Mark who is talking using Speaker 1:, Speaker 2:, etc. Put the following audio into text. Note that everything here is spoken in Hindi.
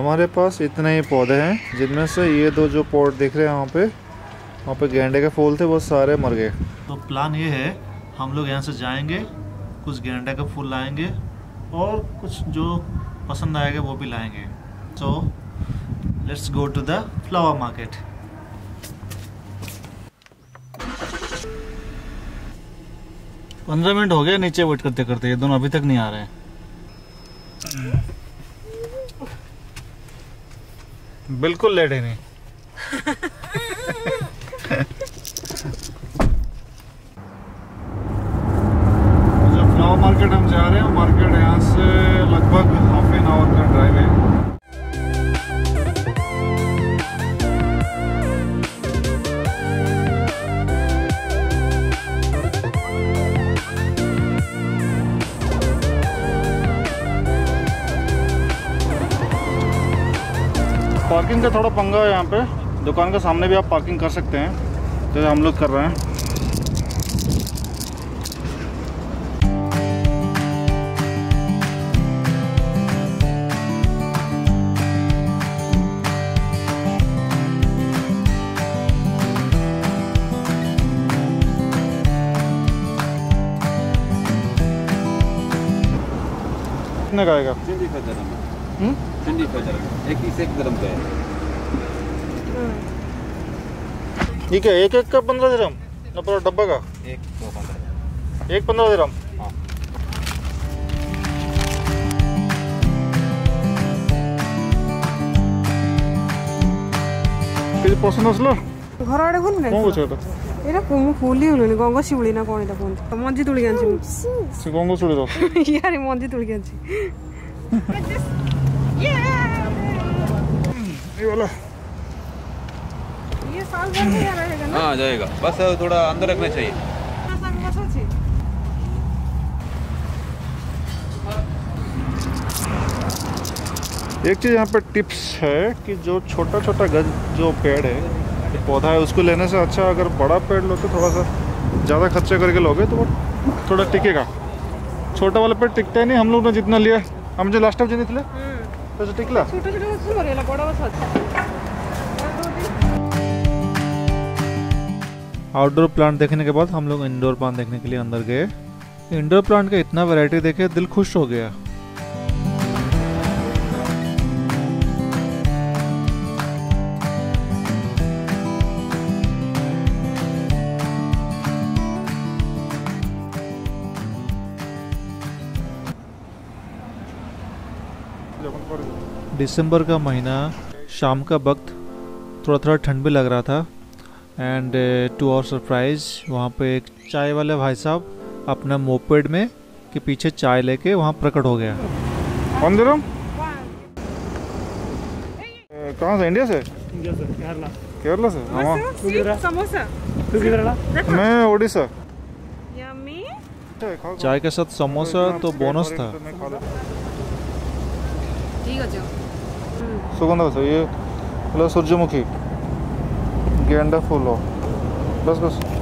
Speaker 1: हमारे पास इतने ही पौधे हैं, जिनमें से ये दो जो पॉट दिख रहे हैं वहाँ पे गेंदे के फूल थे, वो सारे मर गए। तो प्लान ये है, हम लोग यहाँ से जाएंगे, कुछ गेंदे के फूल लाएंगे और कुछ जो पसंद आएगा वो भी लाएंगे। So let's go to the flower market. पंद्रह मिनट हो गए नीचे वेट करते करते, ये दोनों अभी तक नहीं आ रहे हैं। बिल्कुल लेट है नहीं। जो फ्लावर मार्केट हम जा रहे हैं, मार्केट यहाँ से लगभग हाफ एन आवर का ड्राइव है। पार्किंग का थोड़ा पंगा है यहाँ पे, दुकान के सामने भी आप पार्किंग कर सकते हैं, तो हम लोग कर रहे हैं। कितने का आएगा? ठीक है, एक एक का 15 दिरहम ना, पूरा डब्बा का एक 15 दिरहम। କିଛି ପସନ୍ଦ ଆସିଲା?
Speaker 2: ଘର ଆଡେ ଭଲ ନାହିଁ।
Speaker 1: କଣ କହୁଛ ଏଟା?
Speaker 2: ଏଟା ମୁଁ ଫୁଲି ଗଲିଣି, ଗଙ୍ଗ ଶିଉଳି ନା କଣ ଏଟା କୁହନ୍ତି। ମଞ୍ଜି ତୁଳିକି ଆଣିଛି ମୁଁ।
Speaker 1: ସେ ଗଙ୍ଗ ଶିଉଳିର
Speaker 2: यार ମଞ୍ଜି ତୁଳିକି ଆଣିଛି।
Speaker 1: ये वाला
Speaker 2: ये साल भर में रहेगा ना?
Speaker 3: हाँ जाएगा, बस थोड़ा अंदर रखना चाहिए।
Speaker 1: एक चीज़ यहाँ पे टिप्स है कि जो छोटा छोटा गज जो पेड़ है, पौधा है, उसको लेने से अच्छा अगर बड़ा पेड़ लो तो थोड़ा सा ज़्यादा खर्चा करके लोगे तो वो थोड़ा टिकेगा। छोटा वाला पेड़ टिकता ही नहीं। हम लोग ने जितना लिया, हम जो लास्ट टाइम जितने थे तो टिकला। आउटडोर प्लांट देखने के बाद हम लोग इंडोर प्लांट देखने के लिए अंदर गए। इंडोर प्लांट का इतना वैरायटी देखे दिल खुश हो गया। दिसंबर का महीना, शाम का वक्त, थोड़ा थोड़ा ठंड भी लग रहा था। एंड टू आवर सरप्राइज, वहाँ पे एक चाय वाले भाई साहब अपना मोपेड में के पीछे चाय लेके वहाँ प्रकट हो गया। कौन दे रहा हूँ? कहाँ से? इंडिया से? इंडिया से, केरला। केरला से?
Speaker 2: समोसा।
Speaker 1: मैं ओडिशा।
Speaker 2: यम्मी।
Speaker 1: चाय के साथ समोसा तो बोनस था।
Speaker 2: ठीक है।
Speaker 1: सुगंध ये सूर्यमुखी, गेंदा फूल हो, बस बस।